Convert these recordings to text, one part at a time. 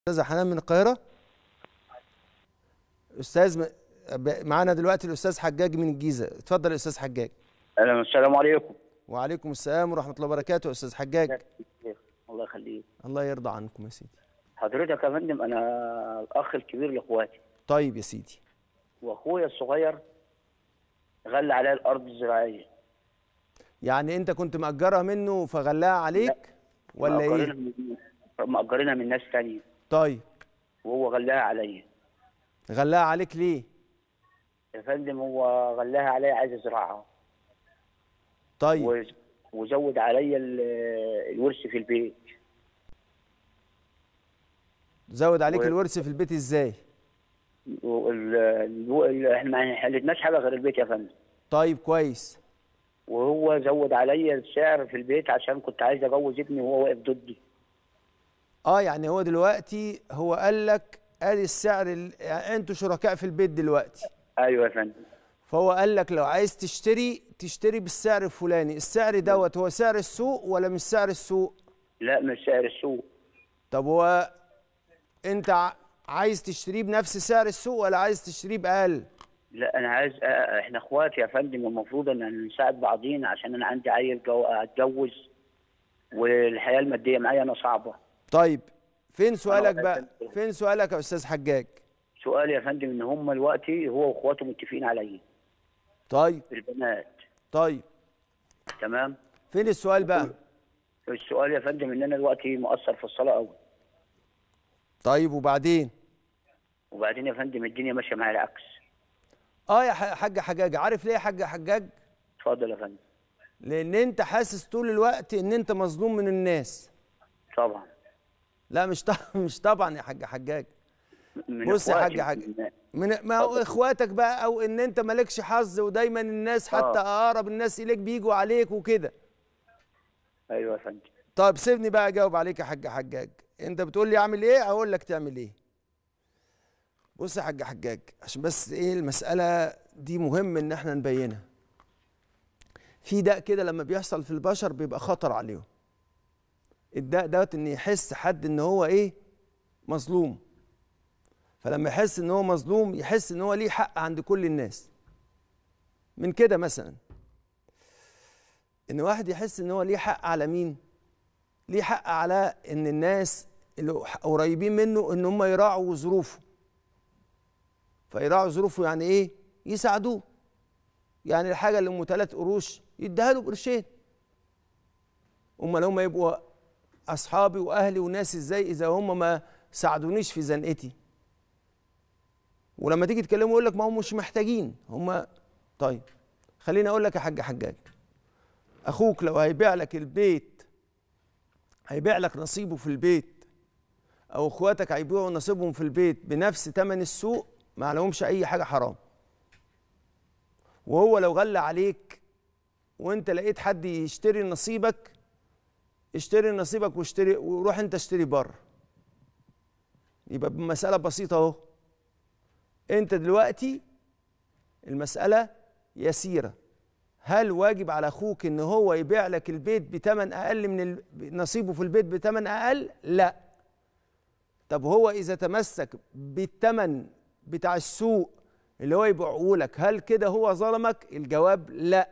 استاذه حنان من القاهره. معانا دلوقتي الاستاذ حجاج من الجيزه. اتفضل يا استاذ حجاج. اهلا، السلام عليكم. وعليكم السلام ورحمه الله وبركاته يا استاذ حجاج. الله يخليك. الله يرضى عنكم يا سيدي. حضرتك يا فندم انا الاخ الكبير لاخواتي. طيب يا سيدي. واخويا الصغير غلى عليا الارض الزراعيه. يعني انت كنت مأجرها منه فغلاها عليك ولا ايه؟ مأجرينها من ناس تانية. طيب. وهو غلاها عليا. غلاها عليك ليه؟ يا فندم هو غلاها عليا عايز ازرعها. طيب. وزود عليا الورث في البيت. زود عليك الورث في البيت ازاي؟ احنا ما حلتناش حاجه غير البيت يا فندم. طيب كويس. وهو زود عليا السعر في البيت عشان كنت عايز اجوز ابني وهو واقف ضدي. يعني هو دلوقتي هو قال لك ادي السعر يعني انتوا شركاء في البيت دلوقتي. ايوه يا فندم. فهو قال لك لو عايز تشتري بالسعر الفلاني، السعر دوت هو سعر السوق ولا مش سعر السوق؟ لا مش سعر السوق. طب هو انت عايز تشتريه بنفس سعر السوق ولا عايز تشتريه بأقل؟ لا انا عايز احنا اخوات يا فندم، المفروض ان نساعد بعضينا عشان انا عندي عيل اتجوز والحياه الماديه معايا انا صعبه. طيب فين سؤالك بقى؟ فين سؤالك يا استاذ حجاج؟ سؤالي يا فندم ان هم دلوقتي هو واخواته متفقين عليا. طيب. البنات. طيب. تمام. فين السؤال بقى؟ السؤال يا فندم ان انا دلوقتي مقصر في الصلاه قوي. طيب وبعدين يا فندم الدنيا ماشيه معايا العكس. يا حاج حجاج، عارف ليه يا حاج حجاج؟ اتفضل يا فندم. لان انت حاسس طول الوقت ان انت مظلوم من الناس. طبعا. لا مش طبعا يا حاج حجاج. بص يا حاج حجاج، ما هو اخواتك بقى، او ان انت مالكش حظ ودايما الناس حتى اقرب الناس اليك بيجوا عليك وكده. ايوه يا فندم. طيب سيبني بقى اجاوب عليك يا حاج حجاج. انت بتقول لي اعمل ايه؟ اقول لك تعمل ايه. بص يا حاج حجاج، عشان بس المسألة دي مهم ان احنا نبينها. في داء كده لما بيحصل في البشر بيبقى خطر عليهم. الداء دوت ان يحس حد ان هو مظلوم. فلما يحس ان هو مظلوم يحس ان هو ليه حق عند كل الناس. من كده مثلا ان واحد يحس ان هو ليه حق على مين؟ ليه حق على ان الناس اللي قريبين منه ان هم يراعوا ظروفه. فيراعوا ظروفه يعني ايه؟ يساعدوه. يعني الحاجه اللي ام 3 قروش يديها له بقرشين. امال هم يبقوا اصحابي واهلي وناس ازاي اذا هم ما ساعدونيش في زنقتي؟ ولما تيجي تكلموا يقول لك ما هم مش محتاجين هم. طيب خليني اقول لك يا حاج حجاج، اخوك لو هيبيع لك البيت، هيبيع لك نصيبه في البيت، او اخواتك هيبيعوا نصيبهم في البيت بنفس ثمن السوق، ما عليهمش اي حاجه حرام. وهو لو غلى عليك وانت لقيت حد يشتري نصيبك، اشتري نصيبك وروح انت اشتري بره. يبقى بمساله بسيطه اهو. انت دلوقتي المساله يسيره. هل واجب على اخوك ان هو يبيع لك البيت بثمن اقل من نصيبه في البيت بثمن اقل؟ لا. طب هو اذا تمسك بالثمن بتاع السوق اللي هو يبيعه لك، هل كده هو ظلمك؟ الجواب لا.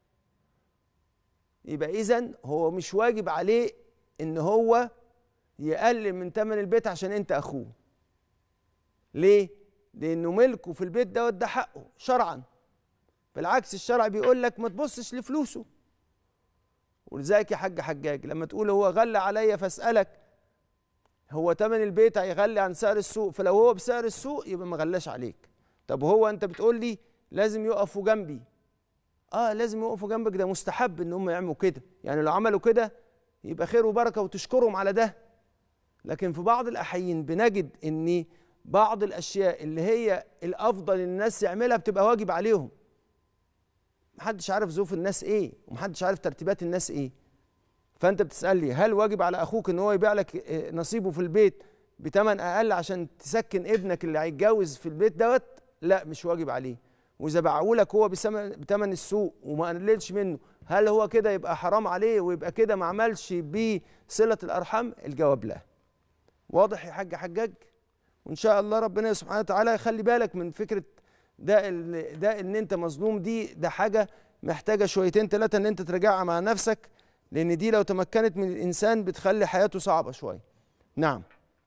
يبقى اذن هو مش واجب عليه ان هو يقلل من ثمن البيت عشان انت اخوه. ليه؟ لانه ملكه في البيت ده حقه شرعا. بالعكس الشرع بيقول لك ما تبصش لفلوسه. ولذلك يا حاج حجاج لما تقول هو غلى عليا فاسالك، هو ثمن البيت هيغلي عن سعر السوق، فلو هو بسعر السوق يبقى ما غلاش عليك. طب هو انت بتقول لي لازم يقفوا جنبي. لازم يقفوا جنبك، ده مستحب ان هم يعملوا كده. يعني لو عملوا كده يبقى خير وبركه وتشكرهم على ده. لكن في بعض الاحيان بنجد ان بعض الاشياء اللي هي الافضل الناس يعملها بتبقى واجب عليهم. محدش عارف ظروف الناس ايه، ومحدش عارف ترتيبات الناس ايه. فانت بتسالني هل واجب على اخوك ان هو يبيع لك نصيبه في البيت بثمن اقل عشان تسكن ابنك اللي هيتجوز في البيت دوت؟ لا مش واجب عليه. واذا باعه لك هو بثمن السوق وما قللش منه، هل هو كده يبقى حرام عليه ويبقى كده ما عملش بيه صله الارحام؟ الجواب لا. واضح يا حاج حجاج؟ وان شاء الله ربنا سبحانه وتعالى يخلي بالك من فكره ده ان انت مظلوم، ده حاجه محتاجه شويتين ثلاثه ان انت تراجعها مع نفسك، لان دي لو تمكنت من الانسان بتخلي حياته صعبه شويه. نعم.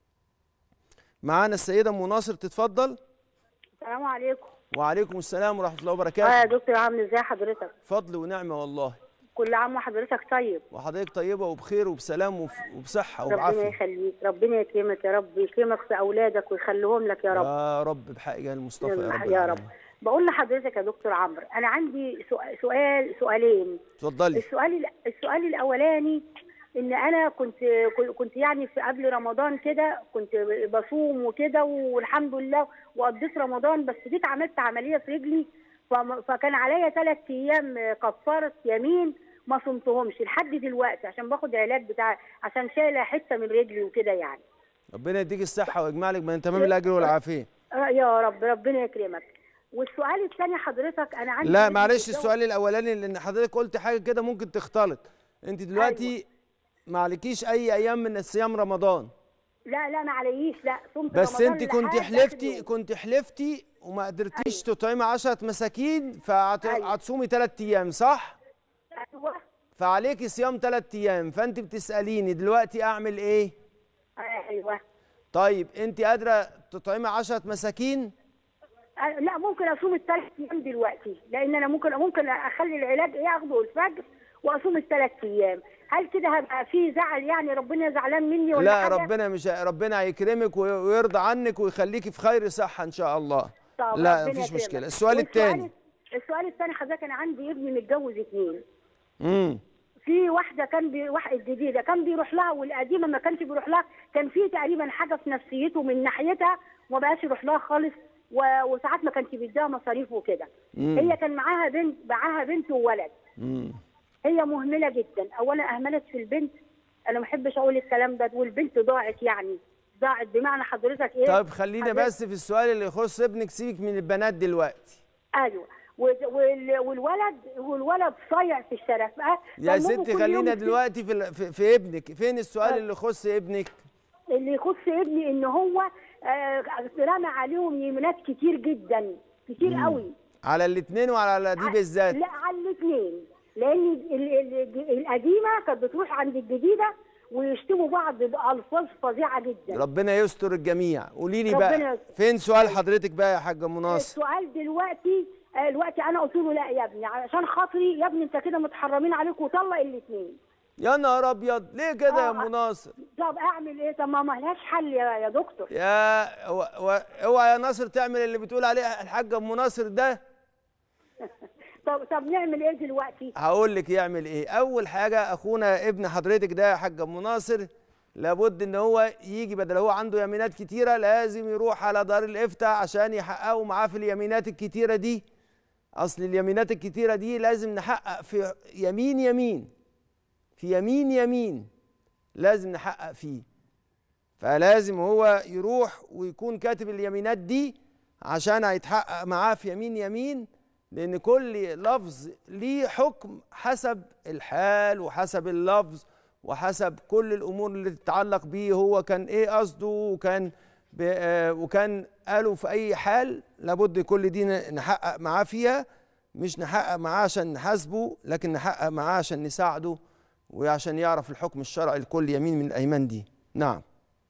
معانا السيده ام ناصر، تتفضل. السلام عليكم. وعليكم السلام ورحمه الله وبركاته. يا دكتور عامل ازاي حضرتك؟ فضل ونعمه والله. كل عام وحضرتك طيب. وحضرتك طيبه وبخير وبسلام وبصحه وبعافيه. ربنا يخليك، ربنا يكرمك يا رب، يكرمك في اولادك ويخليهم لك يا رب. يا رب بحق جاه المصطفى يا رب. يا رب. بقول لحضرتك يا دكتور عمرو، انا عندي سؤالين. اتفضلي. السؤال الاولاني ان انا كنت يعني في قبل رمضان كده كنت بصوم وكده والحمد لله وقضيت رمضان، بس جيت عملت عمليه في رجلي فكان عليا 3 ايام كفاره يمين ما صمتهمش لحد دلوقتي عشان باخد علاج بتاع عشان شايله حته من رجلي وكده يعني. ربنا يديك الصحه ويجمع لك من تمام الاجر والعافيه. يا رب، ربنا يكرمك. والسؤال الثاني حضرتك انا عندي لا معلش، السؤال الاولاني لان حضرتك قلت حاجه كده ممكن تختلط. انت دلوقتي أيوة. ما عليكيش اي ايام من صيام رمضان. لا ما عليش، لا صمت بس رمضان. انت كنت حلفتي وما قدرتيش أيوة. تطعمي 10 مساكين فهتصومي 3 ايام صح؟ ايوه. فعليكي صيام 3 ايام، فانت بتساليني دلوقتي اعمل ايه؟ ايوه. طيب انت قادره تطعمي 10 مساكين؟ لا ممكن اصوم ال3 ايام دلوقتي، لان انا ممكن اخلي العلاج اخده الفجر واصوم ال3 ايام. هل كده هبقى في زعل يعني ربنا زعلان مني ولا لا حاجة؟ ربنا هيكرمك ويرضى عنك ويخليكي في خير صحه ان شاء الله. لا مفيش مشكله. السؤال الثاني حضرتك، انا عندي ابني متجوز 2. في واحده واحد جديده كان بيروح لها، والقديمه ما كانش بيروح لها، كان في تقريبا حاجه في نفسيته من ناحيتها وما بقاش يروح لها خالص، وساعات ما كانش بيديها مصاريف وكده. هي كان معاها بنت وولد. هي مهمله جدا. اولا اهملت في البنت، انا ما بحبش اقول الكلام ده، والبنت ضاعت يعني ضاعت بمعنى حضرتك ايه. طيب خلينا بس في السؤال اللي يخص ابنك، سيبك من البنات دلوقتي. ايوه. والولد صايع في الشارع. يا ستي خلينا دلوقتي في ابنك. فين السؤال اللي يخص ابنك؟ اللي يخص ابني ان هو رمى عليهم يمينات كتير جدا، كتير قوي. على الاثنين وعلى دي بالذات؟ لا على الاثنين، لان القديمه كانت بتروح عند الجديده ويشتموا بعض بألفاظ فظيعه جدا. ربنا يستر الجميع. قولي لي بقى فين سؤال حضرتك بقى يا حاجه ام ناصر؟ السؤال دلوقتي انا قلت له لا يا ابني، عشان خاطري يا ابني انت كده متحرمين عليك وطلق الاثنين. يا نهار ابيض، ليه كده يا ام ناصر؟ طب اعمل ايه؟ طب ما لهاش حل يا دكتور. اوعى يا ناصر تعمل اللي بتقول عليه الحاجه ام ناصر ده. طب نعمل ايه دلوقتي؟ هقول لك يعمل ايه. اول حاجه اخونا ابن حضرتك ده يا حاجه ام ناصر لابد ان هو يجي، بدل هو عنده يمينات كتيره لازم يروح على دار الافتاء عشان يحققوا معاه في اليمينات الكتيره دي. اصل اليمينات الكتيره دي لازم نحقق في يمين لازم نحقق فيه. فلازم هو يروح ويكون كاتب اليمينات دي عشان هيتحقق معاه في يمين، لأن كل لفظ ليه حكم حسب الحال وحسب اللفظ وحسب كل الأمور اللي تتعلق بيه هو كان إيه قصده وكان قاله في أي حال. لابد كل دي نحقق معاه فيها، مش نحقق معاه عشان نحاسبه، لكن نحقق معاه عشان نساعده وعشان يعرف الحكم الشرعي لكل يمين من الأيمان دي. نعم.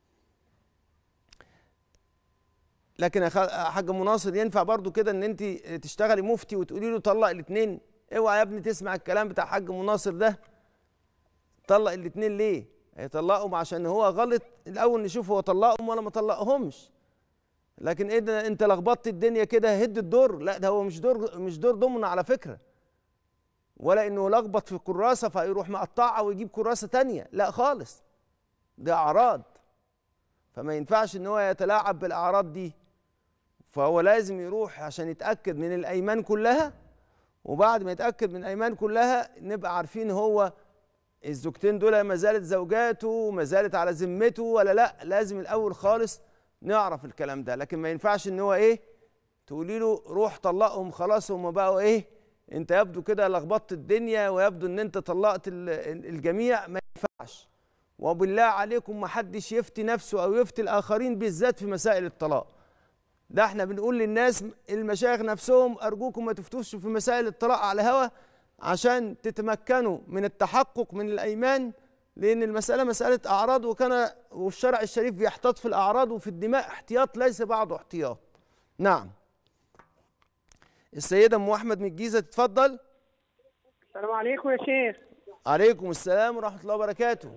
لكن يا حاجه ام ناصر ينفع برضو كده ان انت تشتغلي مفتي وتقولي له طلق الاثنين؟ اوعى يا ابني تسمع الكلام بتاع حاج ام ناصر ده. طلق الاثنين ليه؟ هيطلقهم عشان هو غلط. الاول نشوف هو طلقهم ولا ما طلقهمش. لكن ايه ده انت لخبطت الدنيا كده، هد الدور. لا ده هو مش دور ضمن على فكره، ولا انه لخبط في كراسه فيروح مقطعها ويجيب كراسه ثانيه، لا خالص. ده اعراض، فما ينفعش ان هو يتلاعب بالاعراض دي. فهو لازم يروح عشان يتاكد من الايمان كلها، وبعد ما يتاكد من الايمان كلها نبقى عارفين هو الزوجتين دول ما زالت زوجاته ما زالت على ذمته ولا لا. لازم الاول خالص نعرف الكلام ده. لكن ما ينفعش ان هو ايه تقولي له روح طلقهم خلاص هم بقوا ايه، انت يبدو كده لخبطت الدنيا ويبدو ان انت طلقت الجميع. ما ينفعش. وبالله عليكم ما حدش يفتي نفسه او يفتي الاخرين بالذات في مسائل الطلاق. ده احنا بنقول للناس المشايخ نفسهم ارجوكم ما تفتوش في مسائل الطلاق على الهوا عشان تتمكنوا من التحقق من الايمان، لان المساله مساله اعراض، والشرع الشريف بيحتاط في الاعراض وفي الدماء احتياط ليس بعده احتياط. نعم. السيده ام احمد من الجيزه تتفضل. السلام عليكم يا شيخ. عليكم السلام ورحمه الله وبركاته.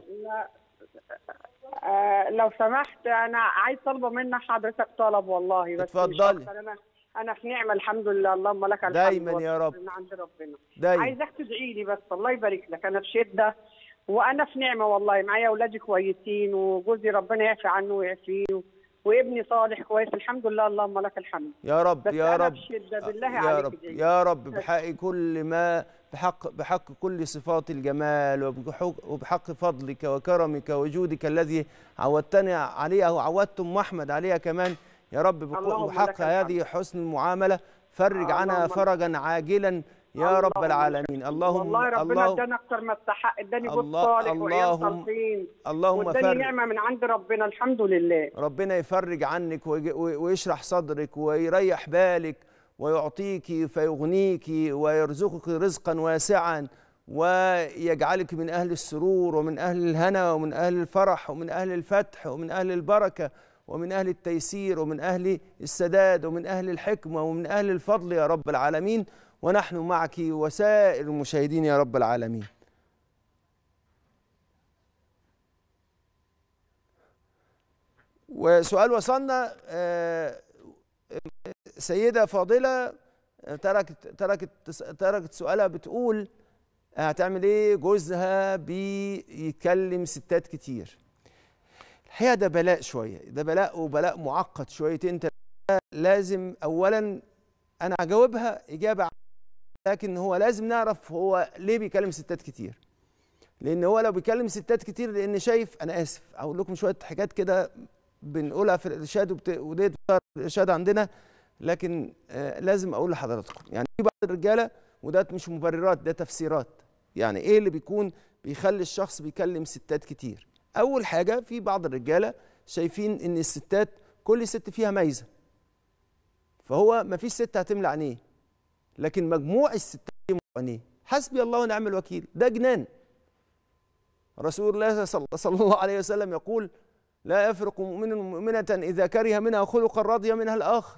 لو سمحت انا عايز طلبه منك حضرتك طلب والله، بس اتفضلي. انا في نعمه الحمد لله، اللهم لك الحمد دايما يا رب من عند ربنا. دايما عايزك تدعي لي بس، الله يبارك لك. انا في شده وانا في نعمه والله، معايا اولادي كويسين وجوزي ربنا يعفي عنه ويعافيه، وابني صالح كويس الحمد لله، اللهم لك الحمد يا رب. بس يا أنا رب في شدة بالله يا عليك رب ادعي. يا رب بحق كل ما بحق كل صفات الجمال وبحق فضلك وكرمك وجودك الذي عودتني عليه او عودت ام احمد عليها كمان يا رب، بحق هذه حسن المعامله فرج عنها فرجا عاجلا يا رب العالمين. اللهم والله ربنا اداني اكتر ما استحق، اداني جوز صالح وعيال صالحين، اللهم واداني نعمه من عند ربنا الحمد لله. ربنا يفرج عنك ويشرح صدرك ويريح بالك ويعطيك فيغنيك ويرزقك رزقا واسعا ويجعلك من أهل السرور ومن أهل الهنا ومن أهل الفرح ومن أهل الفتح ومن أهل البركة ومن أهل التيسير ومن أهل السداد ومن أهل الحكمة ومن أهل الفضل يا رب العالمين، ونحن معك وسائر المشاهدين يا رب العالمين. وسؤال وصلنا، سيدة فاضلة تركت سؤالها بتقول هتعمل ايه جوزها بيكلم ستات كتير. الحقيقة ده بلاء شوية، ده بلاء وبلاء معقد شويتين. لازم اولا انا هجاوبها اجابة، لكن هو لازم نعرف هو ليه بيكلم ستات كتير. لان هو لو بيكلم ستات كتير لان شايف، انا اسف اقول لكم شوية حاجات كده بنقولها في الارشاد وديت الارشاد عندنا، لكن لازم اقول لحضراتكم يعني في بعض الرجاله، وده مش مبررات ده تفسيرات، يعني ايه اللي بيكون بيخلي الشخص بيكلم ستات كتير. اول حاجه في بعض الرجاله شايفين ان الستات كل ست فيها ميزه، فهو ما فيش ست هتملى عينيه، لكن مجموع الستات يملى عينيه. حسبي الله ونعم الوكيل، ده جنان. رسول الله صلى الله عليه وسلم يقول لا يفرق مؤمن مؤمنة إذا كره منها خلقا رضي منها الآخر.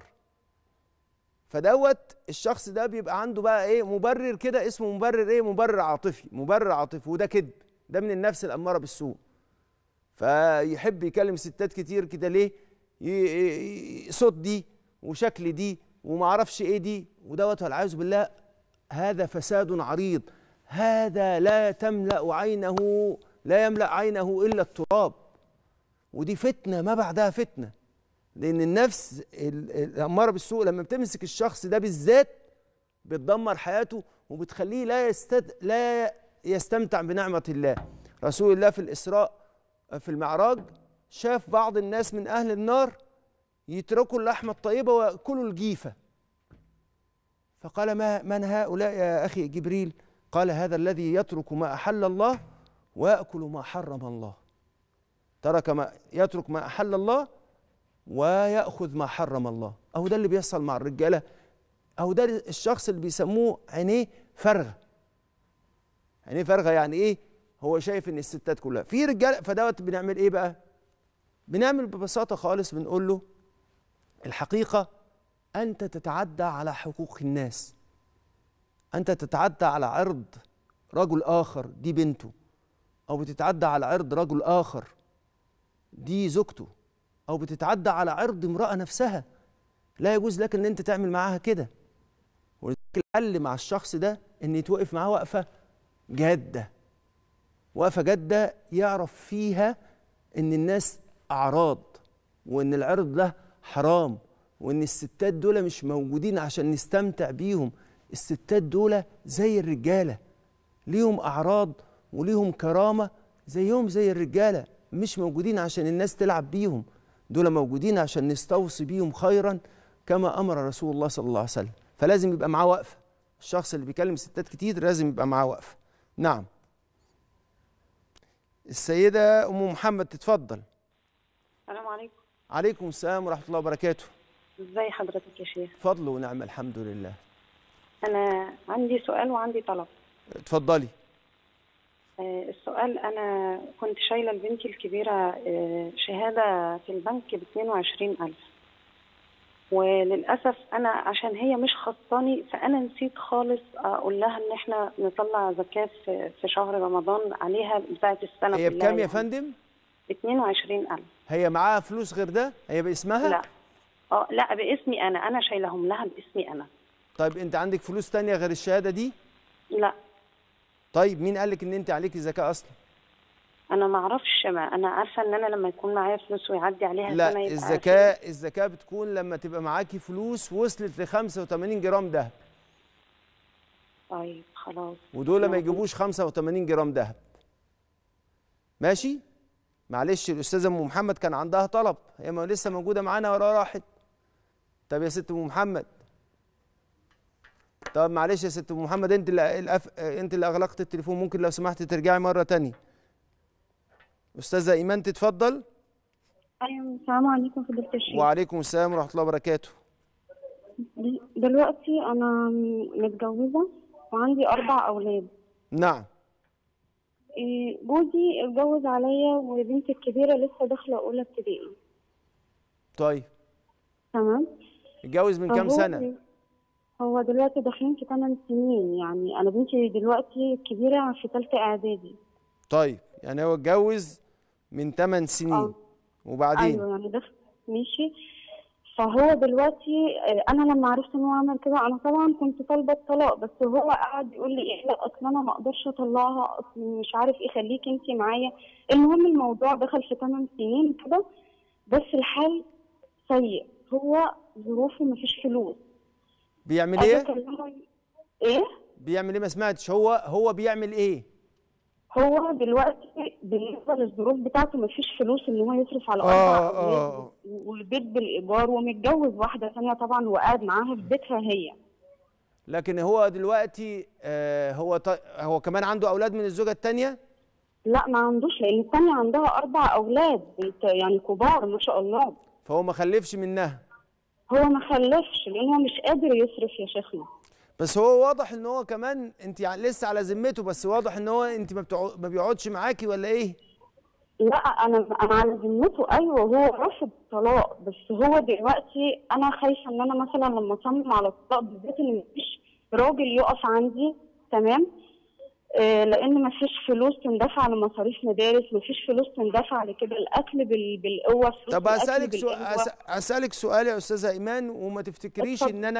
فدوت الشخص ده بيبقى عنده بقى ايه مبرر كده، اسمه مبرر ايه، مبرر عاطفي، وده كذب، ده من النفس الأمارة بالسوء. فيحب يكلم ستات كتير كده ليه؟ صوت دي وشكل دي ومعرفش ايه دي ودوت، والعياذ بالله هذا فساد عريض، هذا لا يملأ عينه إلا التراب، ودي فتنة ما بعدها فتنة. لأن النفس الأمارة بالسوء لما بتمسك الشخص ده بالذات بتدمر حياته وبتخليه لا يستمتع بنعمة الله. رسول الله في الإسراء في المعراج شاف بعض الناس من أهل النار يتركوا اللحمة الطيبة ويأكلوا الجيفة، فقال من هؤلاء يا أخي جبريل؟ قال هذا الذي يترك ما أحل الله ويأكل ما حرم الله. يترك ما أحل الله ويأخذ ما حرم الله. أهو ده اللي بيحصل مع الرجالة، أهو ده الشخص اللي بيسموه عينيه فارغة. عينيه فارغة يعني إيه؟ هو شايف إن الستات كلها في رجالة. فدوت بنعمل إيه بقى؟ بنعمل ببساطة خالص، بنقول له الحقيقة أنت تتعدى على حقوق الناس، أنت تتعدى على عرض رجل آخر دي بنته، أو بتتعدى على عرض رجل آخر دي زوجته، أو بتتعدى على عرض امرأة نفسها. لا يجوز لك إن أنت تعمل معاها كده. ولذلك الحل مع الشخص ده إن يتوقف معاه وقفة جادة، وقفة جادة يعرف فيها إن الناس أعراض، وإن العرض ده حرام، وإن الستات دول مش موجودين عشان نستمتع بيهم. الستات دول زي الرجالة، ليهم أعراض وليهم كرامة زيهم زي الرجالة، مش موجودين عشان الناس تلعب بيهم، دول موجودين عشان نستوصي بيهم خيرا كما أمر رسول الله صلى الله عليه وسلم. فلازم يبقى معاه وقفة، الشخص اللي بيكلم ستات كتير لازم يبقى معاه وقفة. نعم. السيده ام محمد تتفضل. السلام عليكم. عليكم السلام ورحمه الله وبركاته. ازي حضرتك يا شيخ؟ فضل ونعم الحمد لله. انا عندي سؤال وعندي طلب. اتفضلي. السؤال، انا كنت شايله لبنتي الكبيره شهاده في البنك ب 22,000، وللاسف انا عشان هي مش خصاني فانا نسيت خالص اقول لها ان احنا نطلع زكاه في شهر رمضان عليها بتاعه السنه هي كلها. بكام يا فندم؟ 22,000. هي معاها فلوس غير ده؟ هي باسمها؟ لا. لا باسمي انا شايلهم لها باسمي انا. طيب انت عندك فلوس تانية غير الشهاده دي؟ لا. طيب مين قال لك ان انت عليكي زكاه اصلا؟ انا ما اعرفش، ما انا عارفه ان انا لما يكون معايا فلوس ويعدي عليها لا، سنه يبقى الزكاه بتكون لما تبقى معاكي فلوس وصلت ل 85 جرام دهب. طيب خلاص. ودول ما يجيبوش 85 جرام دهب. ماشي؟ معلش الاستاذه ام محمد كان عندها طلب، هي ما لسه موجوده معانا ولا راحت؟ طب يا ست ام محمد، طب معلش يا ست ام محمد، انت اللي اغلقت التليفون، ممكن لو سمحت ترجعي مره ثانيه. استاذه ايمان تتفضل. ايوه السلام عليكم فضيلة الشيخ. وعليكم السلام ورحمه الله وبركاته. دلوقتي انا متجوزه وعندي 4 اولاد. نعم. جوزي اتجوز عليا وبنتي الكبيره لسه داخله اولى ابتدائي. طيب تمام. اتجوز من كام سنه؟ هو دلوقتي داخلين في 8 سنين، يعني انا بنتي دلوقتي الكبيره في ثالثه اعدادي. طيب يعني هو اتجوز من 8 سنين. وبعدين؟ ايوه يعني ده ماشي. فهو دلوقتي انا لما عرفت ان هو عمل كده انا طبعا كنت طالبه الطلاق، بس هو قعد يقول لي ايه، لا اصل انا ما اقدرش اطلقها، اصل مش عارف ايه، خليكي انت معايا. المهم الموضوع دخل في 8 سنين كده، بس الحال سيء. هو ظروفه ما فيش فلوس. بيعمل ايه؟ ايه؟ بيعمل ايه؟ ما سمعتش. هو بيعمل ايه؟ هو دلوقتي بالنسبه للظروف بتاعته ما فيش فلوس ان هو يصرف على 4 اولاد والبيت بالايجار، ومتجوز واحده ثانيه طبعا وقاعد معاها في بيتها هي. لكن هو دلوقتي هو كمان عنده اولاد من الزوجه الثانيه؟ لا ما عندوش، لان الثانيه عندها 4 اولاد يعني كبار ما شاء الله. فهو ما خلفش منها؟ هو ما خلفش لان هو مش قادر يصرف يا شيخنا. بس هو واضح ان هو كمان انت لسه على ذمته، بس واضح ان هو انت ما بيقعدش معاكي ولا ايه؟ لا انا على ذمته ايوه، هو رافض الطلاق، بس هو دلوقتي انا خايفه ان انا مثلا لما اصمم على الطلاق بالذات ان مفيش راجل يقف عندي، تمام؟ لان مفيش فلوس تندفع لمصاريف مدارس، مفيش فلوس تندفع لكده الاكل بالقوه. طب اسالك سؤال يا استاذه ايمان، وما تفتكريش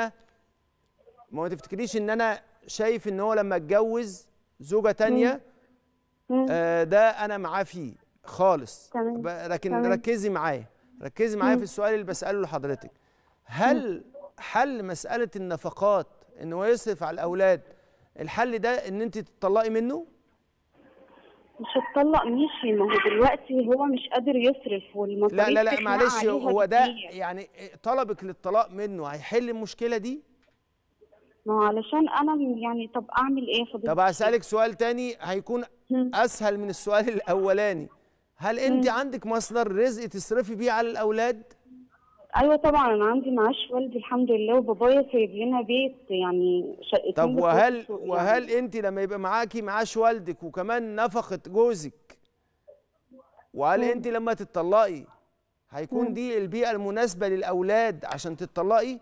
ان انا شايف ان هو لما اتجوز زوجه تانية ده انا معاه فيه خالص. لكن ركزي معايا في السؤال اللي بساله لحضرتك. هل حل مساله النفقات ان هو يصرف على الاولاد، الحل ده ان انت تطلقي منه؟ مش هتطلق ماشي، ما هو دلوقتي هو مش قادر يصرف والمصاريف. لا معلش، هو ده يعني طلبك للطلاق منه هيحل المشكله دي؟ ما هو علشان انا يعني طب اعمل ايه فضيلة؟ طب هسألك سؤال تاني هيكون اسهل من السؤال الاولاني. هل انت عندك مصدر رزق تصرفي بيه على الاولاد؟ ايوه طبعا انا عندي معاش والدي الحمد لله، وبابايا سايب لنا بيت يعني شقتين. طب وهل انت لما يبقى معاكي معاش والدك وكمان نفقه جوزك، وهل انت لما تتطلقي هيكون دي البيئه المناسبه للاولاد عشان تتطلقي؟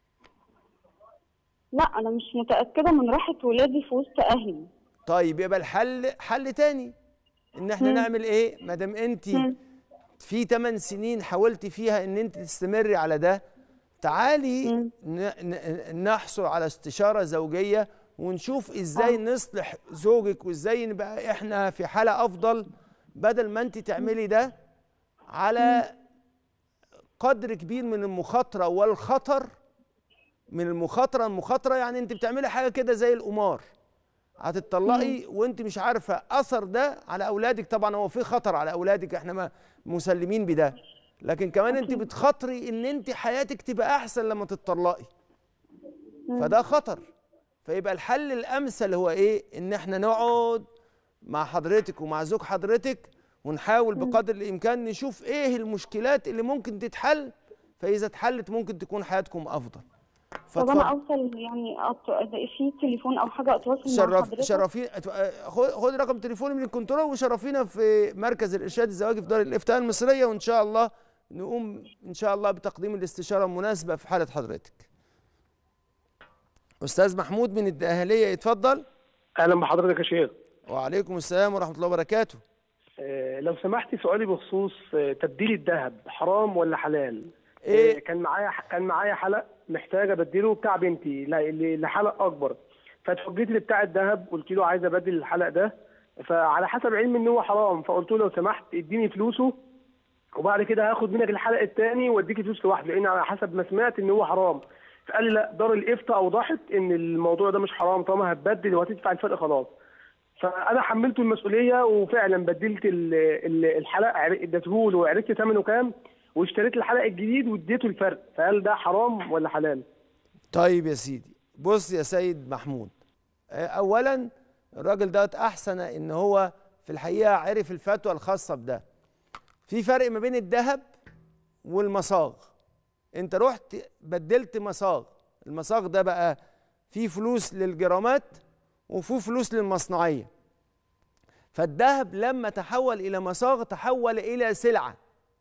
لا انا مش متاكده من راحه ولادي في وسط اهلي. طيب يبقى حل تاني، ان احنا نعمل ايه؟ ما دام انت في 8 سنين حاولتي فيها ان انت تستمري على ده، تعالي نحصل على استشاره زوجيه ونشوف ازاي نصلح زوجك، وازاي نبقى احنا في حاله افضل، بدل ما انت تعملي ده على قدر كبير من المخاطره والخطر. من المخاطره يعني انت بتعملي حاجه كده زي القمار، هتتطلقي وانت مش عارفه اثر ده على اولادك. طبعا هو في خطر على اولادك، احنا مسلمين بده، لكن كمان انت بتخاطري ان انت حياتك تبقى احسن لما تتطلقي، فده خطر. فيبقى الحل الامثل هو ايه؟ ان احنا نقعد مع حضرتك ومع زوج حضرتك، ونحاول بقدر الامكان نشوف ايه المشكلات اللي ممكن تتحل، فاذا اتحلت ممكن تكون حياتكم افضل. طب انا اوصل يعني في تليفون او حاجه اتواصل مع حضرتك؟ شرفي خد رقم تليفوني من الكنترول وشرفينا في مركز الارشاد الزواجي في دار الافتاء المصريه، وان شاء الله نقوم ان شاء الله بتقديم الاستشاره المناسبه في حاله حضرتك. استاذ محمود من الدقهليه يتفضل. اهلا بحضرتك يا شيخ. وعليكم السلام ورحمه الله وبركاته. لو سمحتي سؤالي بخصوص تبديل الذهب حرام ولا حلال؟ إيه؟ كان معايا حلق محتاجه ابدله بتاع بنتي لحلق اكبر، فتوجهت لي بتاع الذهب قلت له عايز ابدل الحلق ده، فعلى حسب علمي ان هو حرام، فقلت له لو سمحت اديني فلوسه وبعد كده هاخد منك الحلق الثاني واديكي فلوس لوحده، لان على حسب ما سمعت ان هو حرام. فقال لي لا، دار الافتاء اوضحت ان الموضوع ده مش حرام طالما هتبدل وهتدفع الفرق خلاص. فانا حملته المسؤوليه وفعلا بدلت الحلق، اديته له وعرفت ثمنه كام، واشتريت الحلق الجديد واديته الفرق، فهل ده حرام ولا حلال؟ طيب يا سيدي، بص يا سيد محمود، اولا الراجل دوت احسن ان هو في الحقيقه عرف الفتوى الخاصه بده. في فرق ما بين الذهب والمصاغ. انت رحت بدلت مصاغ، المصاغ ده بقى فيه فلوس للجرامات وفيه فلوس للمصنعيه. فالذهب لما تحول الى مصاغ تحول الى سلعه.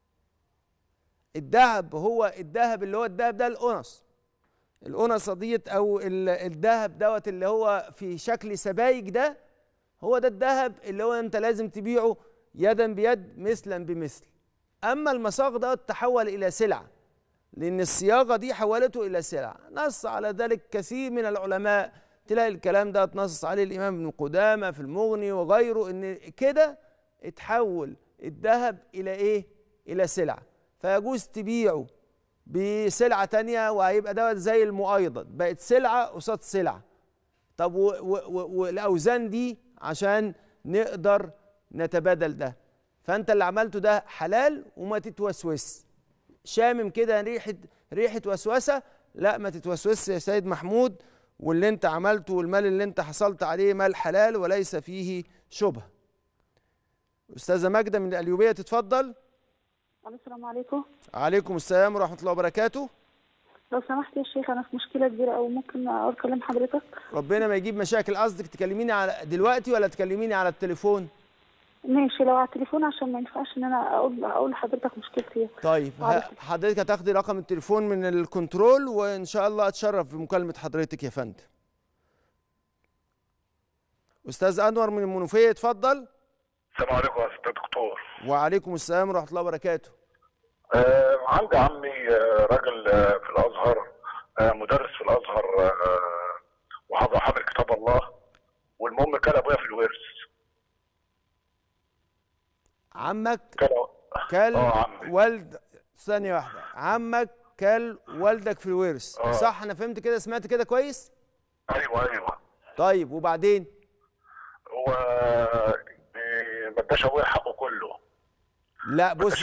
الذهب هو الذهب اللي هو الذهب ده الأونصة ديت أو الذهب دوت اللي هو في شكل سبايك، ده هو ده الذهب اللي هو أنت لازم تبيعه يدا بيد مثلا بمثل. أما المصاغ دوت تحول إلى سلعة، لأن الصياغة دي حولته إلى سلعة. نص على ذلك كثير من العلماء، تلاقي الكلام ده نص عليه الإمام ابن قدامة في المغني وغيره، إن كده اتحول الذهب إلى إيه؟ إلى سلعة. فيجوز تبيعه بسلعة تانية وهيبقى دوت زي المؤيضة، بقت سلعة قصاد سلعة. طب والأوزان دي عشان نقدر نتبادل ده. فأنت اللي عملته ده حلال وما تتوسوس. شامم كده ريحة وسوسة، لا ما تتوسوس يا سيد محمود، واللي انت عملته والمال اللي انت حصلت عليه مال حلال وليس فيه شبهة. أستاذة ماجدة من القليوبية تتفضل. السلام عليكم. عليكم السلام ورحمة الله وبركاته. لو سمحت يا شيخ أنا في مشكلة كبيرة أو ممكن أكلم حضرتك؟ ربنا ما يجيب مشاكل. قصدك تكلميني على دلوقتي ولا تكلميني على التليفون؟ ماشي، لو على التليفون عشان ما ينفعش إن أنا أقول لحضرتك مشكلتي. طيب حضرتك هتاخدي رقم التليفون من الكنترول وإن شاء الله أتشرف بمكالمة حضرتك يا فندم. أستاذ أنور من المنوفية اتفضل. السلام عليكم يا سيدي الدكتور. وعليكم السلام ورحمة الله وبركاته. عندي عمي راجل في الازهر، مدرس في الازهر، وحافظ كتاب الله، والمهم كان ابويا في الورث. عمك كل والد، ثانية واحدة، عمك كل والدك في الورث، صح؟ أنا فهمت كده، سمعت كده كويس؟ ايوه. طيب وبعدين؟ هو ما اداش ابويا حقه كله. لا بص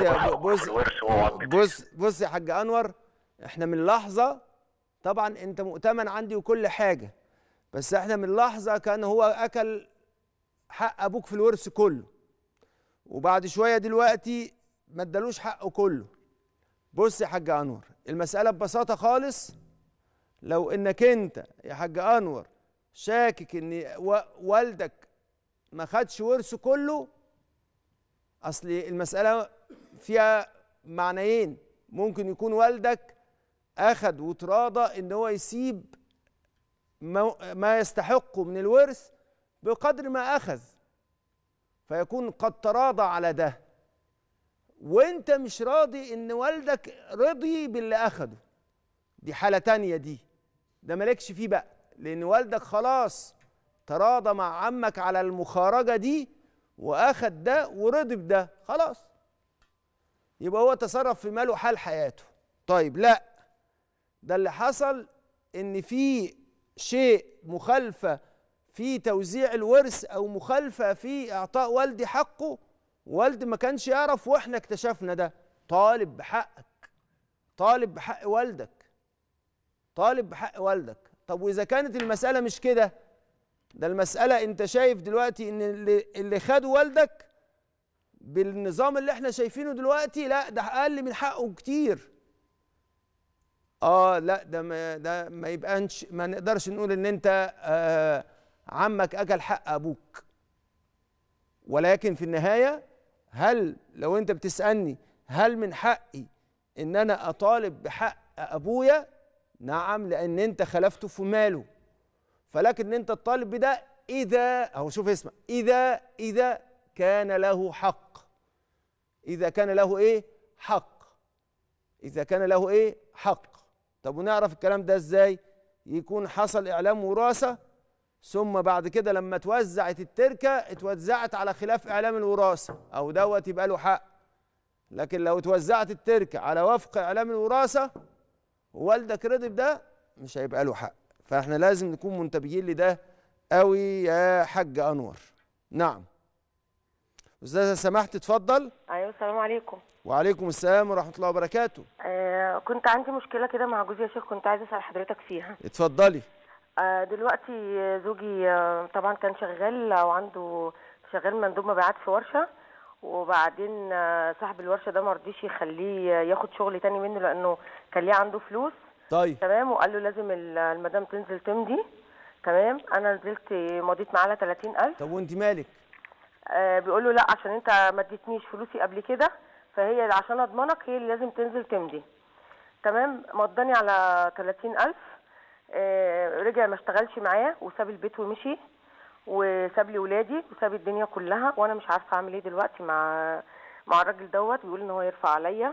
يا حاج انور، احنا من لحظه، طبعا انت مؤتمن عندي وكل حاجه، بس احنا من لحظه كان هو اكل حق ابوك في الورث كله، وبعد شويه دلوقتي ما ادالوش حقه كله. بص يا حاج انور، المساله ببساطه خالص، لو انك انت يا حاج انور شاكك ان والدك ما خدش ورثه كله، اصل المساله فيها معنيين. ممكن يكون والدك اخذ وتراضى ان هو يسيب ما يستحقه من الورث بقدر ما اخذ، فيكون قد تراضى على ده، وانت مش راضي ان والدك رضي باللي اخده. دي حاله تانيه، ده مالكش فيه بقى، لان والدك خلاص تراضى مع عمك على المخارجه دي واخد ده ورضي بده، خلاص يبقى هو تصرف في ماله حال حياته. طيب لا، ده اللي حصل ان في شيء مخالفه في توزيع الورث او مخالفه في اعطاء والدي حقه، والدي ما كانش يعرف واحنا اكتشفنا ده. طالب بحقك، طالب بحق والدك، طالب بحق والدك. طب واذا كانت المساله مش كده، ده المسألة انت شايف دلوقتي ان اللي خده والدك بالنظام اللي احنا شايفينه دلوقتي، لا ده اقل من حقه كتير. لا ده ما يبقاش، ما نقدرش نقول ان انت عمك اكل حق ابوك. ولكن في النهاية هل لو انت بتسألني هل من حقي ان انا اطالب بحق ابويا؟ نعم، لان انت خلفته في ماله. فلكن انت تطالب بده اذا، اهو شوف اسمع، اذا كان له حق. اذا كان له ايه؟ حق. اذا كان له ايه؟ حق. طب ونعرف الكلام ده ازاي؟ يكون حصل اعلام وراثه، ثم بعد كده لما توزعت التركه اتوزعت على خلاف اعلام الوراثه، او دوت يبقى له حق. لكن لو توزعت التركه على وفق اعلام الوراثه ووالدك رضي بده، مش هيبقى له حق. فاحنا لازم نكون منتبهين لده قوي يا حاج انور. نعم. استاذه سماحه اتفضل. ايوه السلام عليكم. وعليكم السلام ورحمه الله وبركاته. كنت عندي مشكله كده مع جوزي يا شيخ، كنت عايزه اسال حضرتك فيها. اتفضلي. دلوقتي زوجي طبعا كان شغال وعنده شغال مندوب مبيعات في ورشه، وبعدين صاحب الورشه ده ما رضيش يخليه ياخد شغل تاني منه لانه كان ليه عنده فلوس. طيب تمام. وقال له لازم المدام تنزل تمضي. تمام. انا نزلت مضيت معاه على 30,000. طب وانت مالك؟ بيقول له لا عشان انت ما اديتنيش فلوسي قبل كده، فهي عشان اضمنك هي اللي لازم تنزل تمضي. تمام. مضاني على 30,000. رجع ما اشتغلش معاه وساب البيت ومشي، وساب لي ولادي وساب الدنيا كلها، وانا مش عارفه اعمل ايه دلوقتي مع الراجل دوت. بيقول ان هو يرفع عليا،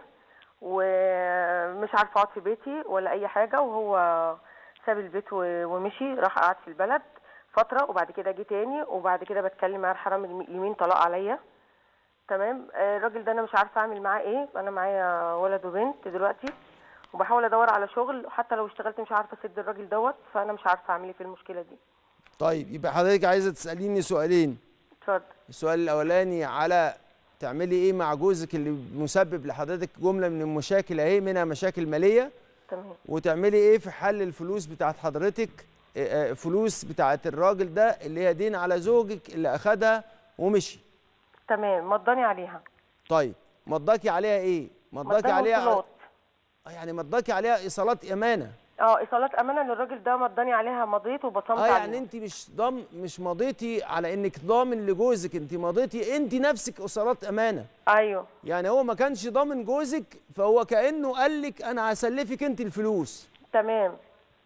ومش عارفه اقعد في بيتي ولا اي حاجه، وهو ساب البيت ومشي راح قعد في البلد فتره، وبعد كده جه تاني، وبعد كده بتكلم معاه الحرام اليمين طلاق عليا. تمام. الراجل ده انا مش عارفه اعمل معاه ايه. انا معايا ولد وبنت دلوقتي، وبحاول ادور على شغل، حتى لو اشتغلت مش عارفه اسد الراجل دوت، فانا مش عارفه اعمل ايه في المشكله دي. طيب يبقى حضرتك عايزه تساليني سؤالين. اتفضل. السؤال الاولاني على تعملي ايه مع جوزك اللي مسبب لحضرتك جمله من المشاكل اهي، منها مشاكل ماليه. تمام. وتعملي ايه في حل الفلوس بتاعت حضرتك، فلوس بتاعت الراجل ده اللي هي دين على زوجك اللي اخدها ومشي. تمام. مضاني عليها. طيب مضاكي عليها ايه؟ مضاكي عليها ايصالات. يعني مضاكي عليها ايصالات امانه. ايصالات امانه للراجل ده مضاني عليها، مضيت وبصمت عليها. يعني انت مش مضيتي على انك ضامن لجوزك، انت مضيتي انت نفسك ايصالات امانه. ايوه. يعني هو ما كانش ضامن جوزك، فهو كانه قال لك انا هسلفك انت الفلوس. تمام.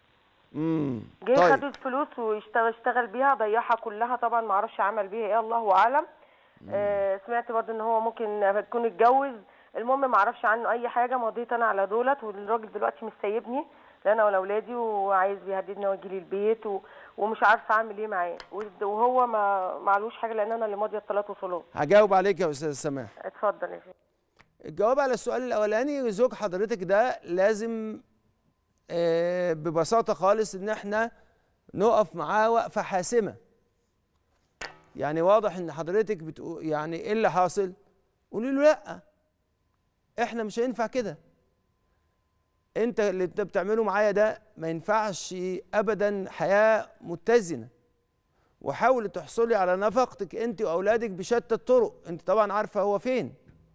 جه طيب. خد الفلوس واشتغل بيها، ضيعها كلها طبعا، ما اعرفش عمل بيها ايه الله اعلم. سمعت برضه ان هو ممكن يكون اتجوز، المهم ما اعرفش عنه اي حاجه. مضيت انا على دولت، والراجل دلوقتي مش سايبني لا انا ولا اولادي، وعايز بيهددني واجي لي البيت، ومش عارفه اعمل ايه معاه، وهو ما معلوش حاجه لان انا اللي ماضيه الطلاق وصالون. هجاوب عليك يا استاذ سماح. اتفضل يا فندم. الجواب على السؤال الاولاني، زوج حضرتك ده لازم ببساطه خالص ان احنا نقف معاه وقفه حاسمه. يعني واضح ان حضرتك بتقول يعني ايه اللي حاصل؟ قولي له لا احنا مش هينفع كده، انت اللي انت بتعمله معايا ده ما ينفعش ابدا، حياه متزنه. وحاولي تحصلي على نفقتك انت واولادك بشتى الطرق. انت طبعا عارفه هو فين،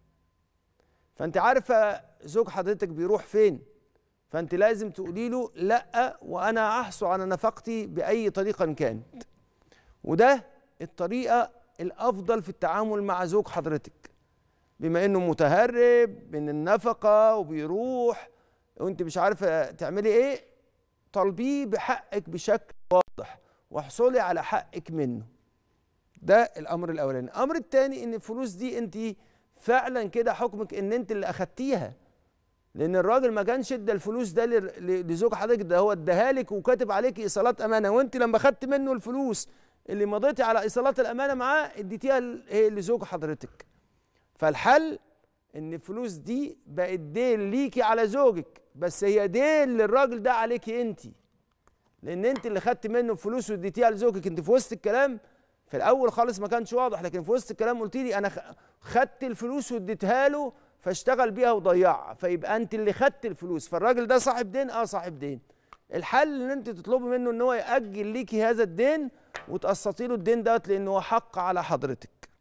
فانت عارفه زوج حضرتك بيروح فين، فانت لازم تقولي له لا وانا احصل على نفقتي باي طريقه كانت. وده الطريقه الافضل في التعامل مع زوج حضرتك، بما انه متهرب من النفقه وبيروح وانت مش عارفه تعملي ايه. طالبيه بحقك بشكل واضح واحصلي على حقك منه. ده الامر الاولاني. الامر الثاني ان الفلوس دي انت فعلا كده حكمك ان انت اللي اخدتيها، لان الراجل ما كانش ادى الفلوس ده لزوج حضرتك، ده هو اداها لك وكاتب عليك ايصالات امانه، وانت لما خدت منه الفلوس اللي مضيتي على ايصالات الامانه معاه اديتيها لزوج حضرتك. فالحل ان الفلوس دي بقت دين ليكي على زوجك، بس هي دين للراجل ده عليكي انت، لان انت اللي خدت منه الفلوس واديتيها لزوجك. انت في وسط الكلام في الاول خالص ما كانش واضح، لكن في وسط الكلام قلت لي انا خدت الفلوس واديتها له فاشتغل بيها وضيعها، فيبقى انت اللي خدت الفلوس. فالراجل ده صاحب دين، صاحب دين. الحل ان انت تطلبي منه ان هو يأجل ليكي هذا الدين وتقسطي له الدين دوت، لان هو حق على حضرتك.